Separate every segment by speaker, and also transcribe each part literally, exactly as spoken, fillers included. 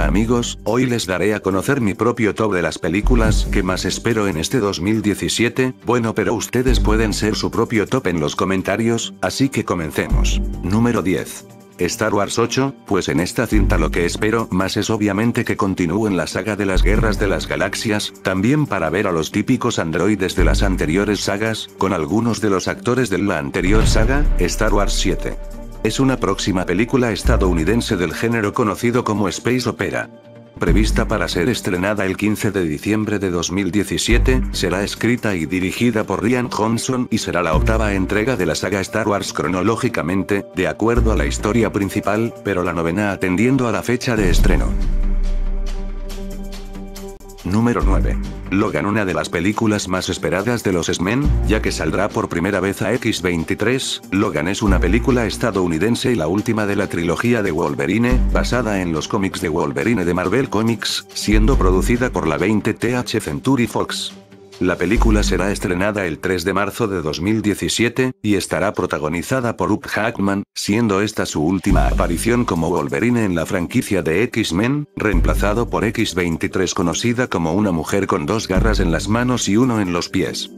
Speaker 1: amigos, hoy les daré a conocer mi propio top de las películas que más espero en este dos mil diecisiete, bueno pero ustedes pueden ser su propio top en los comentarios, así que comencemos. Número diez. Star Wars ocho, pues en esta cinta lo que espero más es obviamente que continúen la saga de las guerras de las galaxias, también para ver a los típicos androides de las anteriores sagas, con algunos de los actores de la anterior saga, Star Wars siete. Es una próxima película estadounidense del género conocido como Space Opera. Prevista para ser estrenada el quince de diciembre de dos mil diecisiete, será escrita y dirigida por Rian Johnson y será la octava entrega de la saga Star Wars cronológicamente, de acuerdo a la historia principal, pero la novena atendiendo a la fecha de estreno. Número nueve. Logan, una de las películas más esperadas de los X-Men, ya que saldrá por primera vez a equis veintitrés, Logan es una película estadounidense y la última de la trilogía de Wolverine, basada en los cómics de Wolverine de Marvel Comics, siendo producida por la veinte Century Fox. La película será estrenada el tres de marzo de dos mil diecisiete, y estará protagonizada por Hugh Jackman, siendo esta su última aparición como Wolverine en la franquicia de X-Men, reemplazado por equis veintitrés conocida como una mujer con dos garras en las manos y uno en los pies.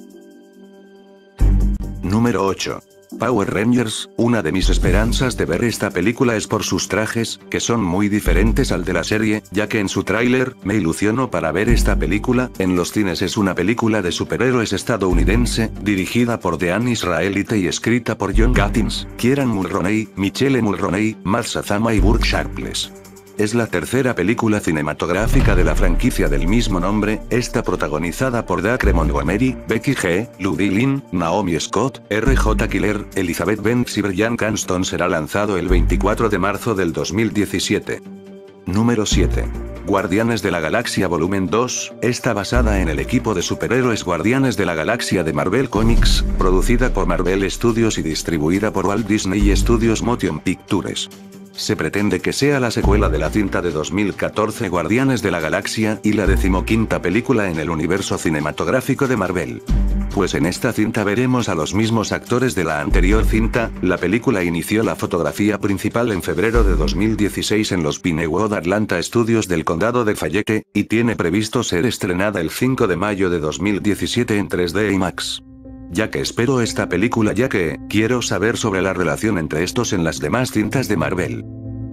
Speaker 1: Número ocho. Power Rangers, una de mis esperanzas de ver esta película es por sus trajes, que son muy diferentes al de la serie, ya que en su tráiler, me ilusiono para ver esta película. En los cines es una película de superhéroes estadounidense, dirigida por Dean Israelite y escrita por John Gatins, Kieran Mulroney, Michelle Mulroney, Matt Shazama y Burke Sharpless. Es la tercera película cinematográfica de la franquicia del mismo nombre, esta protagonizada por Dacre Montgomery, Becky G, Ludi Lin, Naomi Scott, R J Killer, Elizabeth Banks y Bryan Cranston. Será lanzado el veinticuatro de marzo del dos mil diecisiete. Número siete. Guardianes de la Galaxia Volumen dos, está basada en el equipo de superhéroes Guardianes de la Galaxia de Marvel Comics, producida por Marvel Studios y distribuida por Walt Disney Studios Motion Pictures. Se pretende que sea la secuela de la cinta de dos mil catorce Guardianes de la Galaxia y la decimoquinta película en el universo cinematográfico de Marvel. Pues en esta cinta veremos a los mismos actores de la anterior cinta. La película inició la fotografía principal en febrero de dos mil dieciséis en los Pinewood Atlanta Studios del condado de Fayette, y tiene previsto ser estrenada el cinco de mayo de dos mil diecisiete en tres D IMAX. Ya que espero esta película ya que, quiero saber sobre la relación entre estos en las demás cintas de Marvel.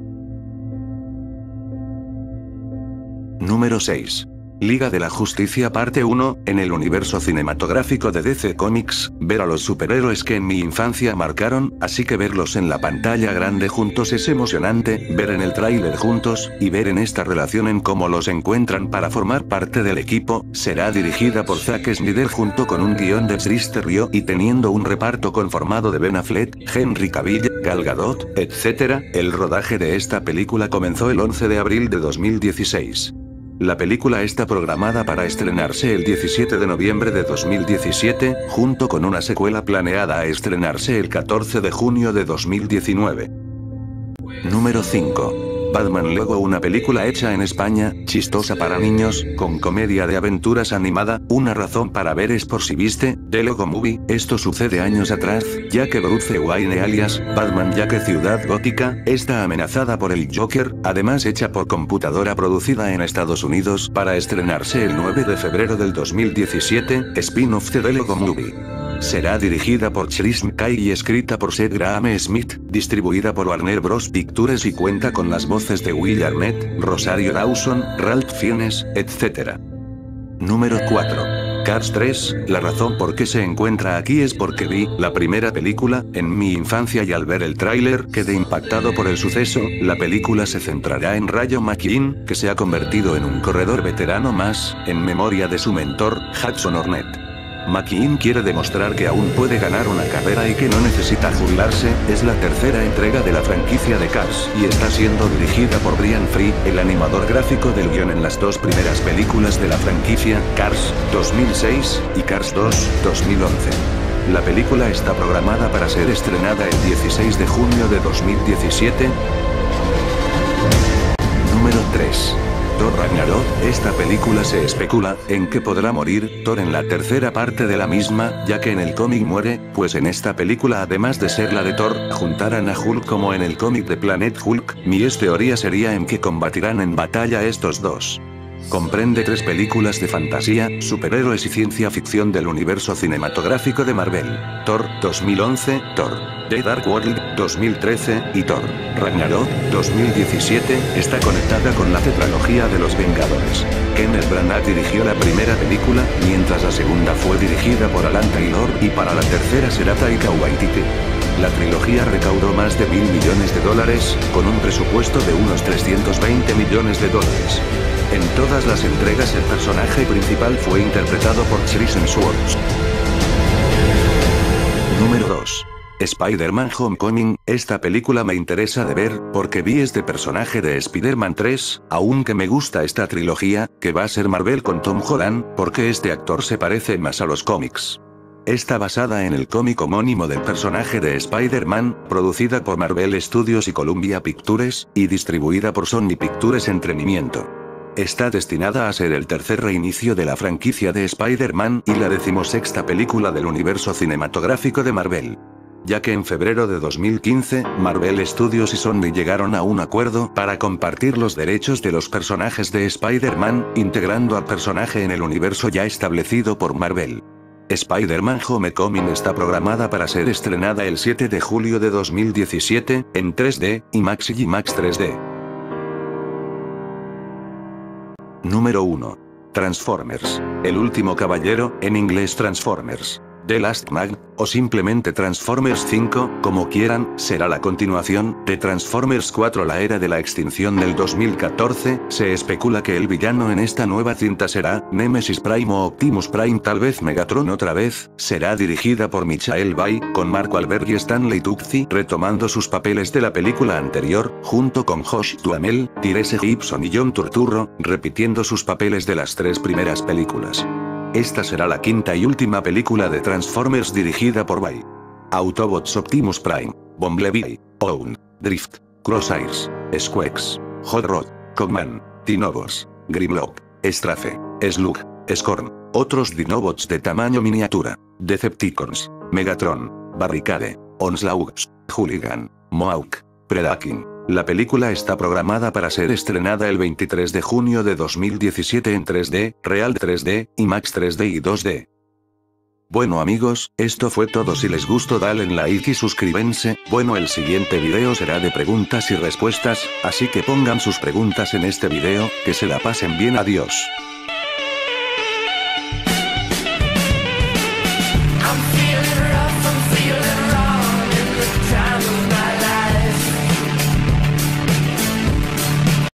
Speaker 1: Número seis. Liga de la Justicia Parte uno, en el universo cinematográfico de D C Comics, ver a los superhéroes que en mi infancia marcaron, así que verlos en la pantalla grande juntos es emocionante, ver en el tráiler juntos, y ver en esta relación en cómo los encuentran para formar parte del equipo. Será dirigida por Zack Snyder junto con un guión de Chris Terrio y teniendo un reparto conformado de Ben Affleck, Henry Cavill, Gal Gadot, etcétera. El rodaje de esta película comenzó el once de abril de dos mil dieciséis. La película está programada para estrenarse el diecisiete de noviembre de dos mil diecisiete, junto con una secuela planeada a estrenarse el catorce de junio de dos mil diecinueve. Número cinco. Batman Lego, una película hecha en España, chistosa para niños, con comedia de aventuras animada. Una razón para ver es por si viste The Lego Movie. Esto sucede años atrás, ya que Bruce Wayne alias Batman, ya que Ciudad Gótica, está amenazada por el Joker, además hecha por computadora, producida en Estados Unidos para estrenarse el nueve de febrero del dos mil diecisiete, spin-off de The Lego Movie. Será dirigida por Chris McKay y escrita por Seth Graham Smith, distribuida por Warner Bros. Pictures y cuenta con las voces de Will Arnett, Rosario Dawson, Ralph Fiennes, etcétera. Número cuatro. Cars tres, la razón por qué se encuentra aquí es porque vi la primera película en mi infancia y al ver el tráiler quedé impactado por el suceso. La película se centrará en Rayo McQueen, que se ha convertido en un corredor veterano más, en memoria de su mentor, Hudson Hornet. McQueen quiere demostrar que aún puede ganar una carrera y que no necesita jubilarse. Es la tercera entrega de la franquicia de Cars y está siendo dirigida por Brian Free, el animador gráfico del guión en las dos primeras películas de la franquicia, Cars, dos mil seis, y Cars dos, dos mil once. La película está programada para ser estrenada el dieciséis de junio de dos mil diecisiete. Número tres. Thor Ragnarok, esta película se especula en que podrá morir Thor en la tercera parte de la misma, ya que en el cómic muere, pues en esta película además de ser la de Thor, juntarán a Hulk como en el cómic de Planet Hulk, mi teoría sería en que combatirán en batalla estos dos. Comprende tres películas de fantasía, superhéroes y ciencia ficción del universo cinematográfico de Marvel: Thor, dos mil once, Thor The Dark World, dos mil trece, y Thor Ragnarok, dos mil diecisiete, está conectada con la tetralogía de los Vengadores. Kenneth Branagh dirigió la primera película, mientras la segunda fue dirigida por Alan Taylor, y para la tercera será Taika Waititi. La trilogía recaudó más de mil millones de dólares, con un presupuesto de unos trescientos veinte millones de dólares. En todas las entregas el personaje principal fue interpretado por Chris Hemsworth. Número dos. Spider-Man Homecoming, esta película me interesa de ver, porque vi este personaje de Spider-Man tres, aunque me gusta esta trilogía, que va a ser Marvel con Tom Holland, porque este actor se parece más a los cómics. Está basada en el cómic homónimo del personaje de Spider-Man, producida por Marvel Studios y Columbia Pictures, y distribuida por Sony Pictures Entretenimiento. Está destinada a ser el tercer reinicio de la franquicia de Spider-Man y la decimosexta película del universo cinematográfico de Marvel. Ya que en febrero de dos mil quince, Marvel Studios y Sony llegaron a un acuerdo para compartir los derechos de los personajes de Spider-Man, integrando al personaje en el universo ya establecido por Marvel. Spider-Man Homecoming está programada para ser estrenada el siete de julio de dos mil diecisiete, en tres D, IMAX y IMAX tres D. Número uno. Transformers. El último caballero, en inglés Transformers. The Last Man, o simplemente Transformers cinco, como quieran, será la continuación de Transformers cuatro, la era de la extinción del dos mil catorce, se especula que el villano en esta nueva cinta será Nemesis Prime o Optimus Prime, tal vez Megatron otra vez, será dirigida por Michael Bay, con Mark Wahlberg y Stanley Tucci retomando sus papeles de la película anterior, junto con Josh Duhamel, Tyrese Gibson y John Turturro, repitiendo sus papeles de las tres primeras películas. Esta será la quinta y última película de Transformers dirigida por Bay. Autobots: Optimus Prime, Bumblebee, Own, Drift, Crosshairs, Squeaks, Hot Rod, Cogman, Dinobots, Grimlock, Strafe, Slug, Scorn, otros Dinobots de tamaño miniatura, Decepticons, Megatron, Barricade, Onslaught, Hooligan, Mohawk, Predaking. La película está programada para ser estrenada el veintitrés de junio de dos mil diecisiete en tres D, Real tres D, IMAX tres D y dos D. Bueno amigos, esto fue todo. Si les gustó dale like y suscríbanse. Bueno, el siguiente video será de preguntas y respuestas, así que pongan sus preguntas en este video, que se la pasen bien. Adiós.